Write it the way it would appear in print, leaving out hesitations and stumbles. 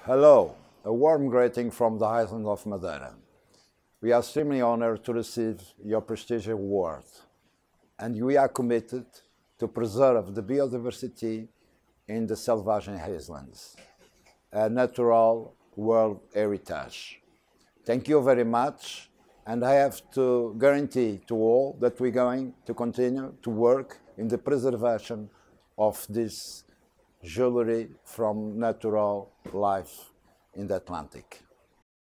Hello, a warm greeting from the island of Madeira. We are extremely honored to receive your prestigious award, and we are committed to preserve the biodiversity in the Selvagens Islands, a natural world heritage. Thank you very much, and I have to guarantee to all that we're going to continue to work in the preservation of this jewelry from natural life in the Atlantic.